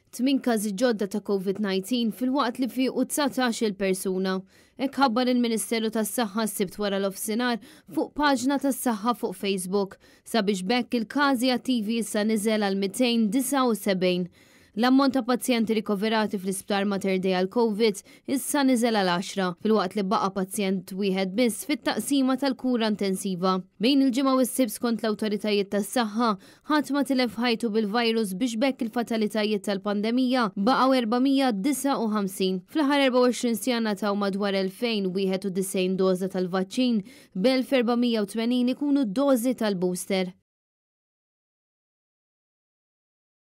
8 każi ġodda ta' Covid-19 fil-waqt li ifiqu 19 persuna. Hekk ħabbar il-Ministeru tas-Saħħa s-Sibt wara l-ofsinhar fuq paġna tas-Saħħa fuq Facebook sabiex bekk il-każi attivi issa niżel għal 279. L-ammont ta' pazjenti rikoverati fl-isptar Mater Dei għal Covid issa niżel għal 10 filwaqt li baqa' pazjent wieħed biss fit-taqsima tal-kura intensiva. Bejn il-ġimgħa u s-sibt skont l-awtoritajiet tas-saħħa ħadd ma tilef ħajtu bil-virus biex bekk il-fatalitajiet tal-pandemija baqgħu 459. Fl-aħħar 24 sija taw madwar 2091 doża tal-vaċċin b'1480 ikunu dożi tal-booster.